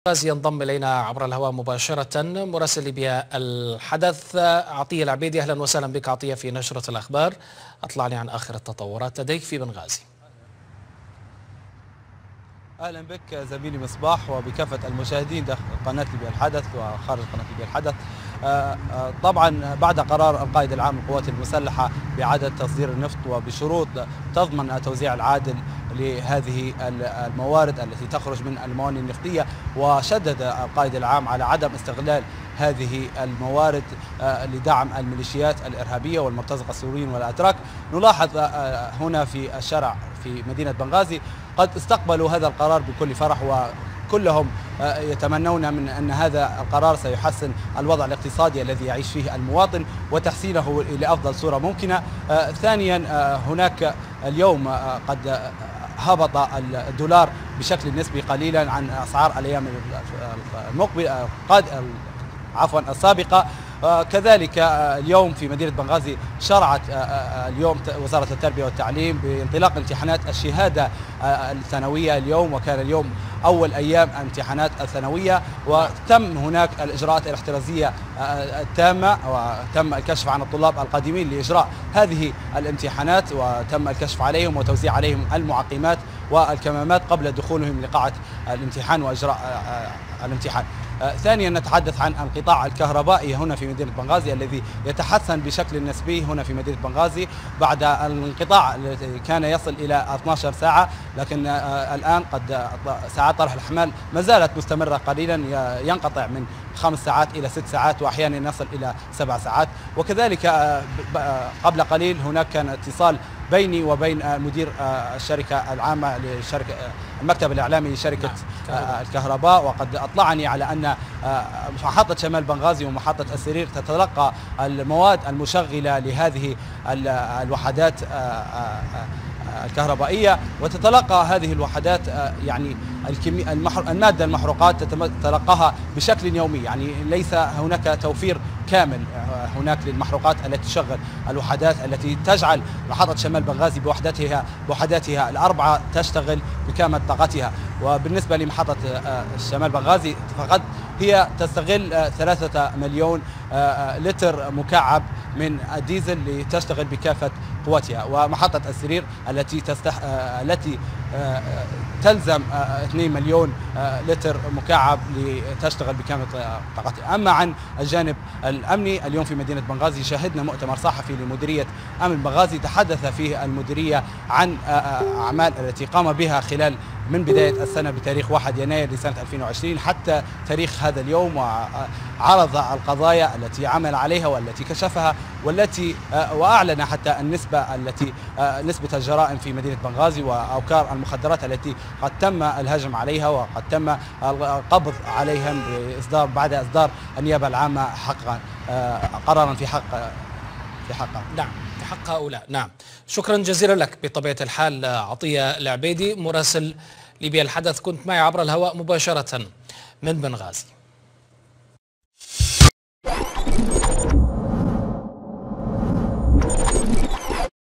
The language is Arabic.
غازي ينضم إلينا عبر الهواء مباشرة مراسل ليبيا الحدث عطية العبيدي. أهلا وسهلا بك عطية في نشرة الأخبار. أطلعني عن آخر التطورات لديك في بنغازي. اهلا بك زميلي مصباح وبكافه المشاهدين داخل قناه ليبيا الحدث وخارج قناه ليبيا الحدث. طبعا بعد قرار القائد العام للقوات المسلحه باعاده تصدير النفط وبشروط تضمن التوزيع العادل لهذه الموارد التي تخرج من الموانئ النفطيه، وشدد القائد العام على عدم استغلال هذه الموارد لدعم الميليشيات الارهابيه والمرتزقه السوريين والاتراك. نلاحظ هنا في الشارع في مدينه بنغازي قد استقبلوا هذا القرار بكل فرح، وكلهم يتمنون من أن هذا القرار سيحسن الوضع الاقتصادي الذي يعيش فيه المواطن وتحسينه إلى أفضل صورة ممكنة. ثانيا، هناك اليوم قد هبط الدولار بشكل نسبي قليلا عن أسعار الأيام المقبلة السابقة. كذلك اليوم في مدينة بنغازي شرعت اليوم وزارة التربية والتعليم بانطلاق امتحانات الشهادة الثانوية اليوم، وكان اليوم أول أيام امتحانات الثانوية، وتم هناك الإجراءات الاحترازية التامة، وتم الكشف عن الطلاب القادمين لإجراء هذه الامتحانات، وتم الكشف عليهم وتوزيع عليهم المعقمات والكمامات قبل دخولهم لقاعة الامتحان وإجراء الامتحان. ثانيا، نتحدث عن القطاع الكهربائي هنا في مدينة بنغازي الذي يتحسن بشكل نسبي هنا في مدينة بنغازي بعد الانقطاع الذي كان يصل إلى 12 ساعة، لكن الآن قد ساعات طرح الأحمال ما زالت مستمرة قليلا، ينقطع من 5 ساعات إلى 6 ساعات وأحيانا يصل إلى 7 ساعات. وكذلك قبل قليل هناك كان اتصال بيني وبين مدير الشركة العامة لشركة المكتب الإعلامي لشركة الكهرباء، وقد أطلعني على أن محطة شمال بنغازي ومحطة السرير تتلقى المواد المشغلة لهذه الوحدات الكهربائية، وتتلقى هذه الوحدات يعني المادة المحروقات تتلقاها بشكل يومي، يعني ليس هناك توفير كامل هناك للمحروقات التي تشغل الوحدات التي تجعل محطة شمال بنغازي بوحداتها الأربعة تشتغل بكامل طاقتها. وبالنسبة لمحطة شمال بنغازي فقد هي تستغل 3 مليون لتر مكعب من الديزل لتشتغل بكافة قوتها، ومحطة السرير التي تلزم 2 مليون لتر مكعب لتشتغل بكامل طاقتها. أما عن الجانب الأمني، اليوم في مدينة بنغازي شهدنا مؤتمر صحفي لمديرية أمن بنغازي تحدث فيه المديرية عن أعمال التي قام بها خلال من بداية السنة بتاريخ 1 يناير لسنة 2020 حتى تاريخ هذا اليوم، وعرض القضايا التي عمل عليها والتي كشفها وأعلن حتى نسبة الجرائم في مدينة بنغازي وأوكار المخدرات التي قد تم الهجم عليها وقد تم القبض عليهم بعد إصدار النيابة العامة قرارا في حقها. نعم، في حق هؤلاء. نعم، شكرا جزيلا لك بطبيعة الحال عطية العبيدي مراسل ليبيا الحدث، كنت معي عبر الهواء مباشرة من بنغازي.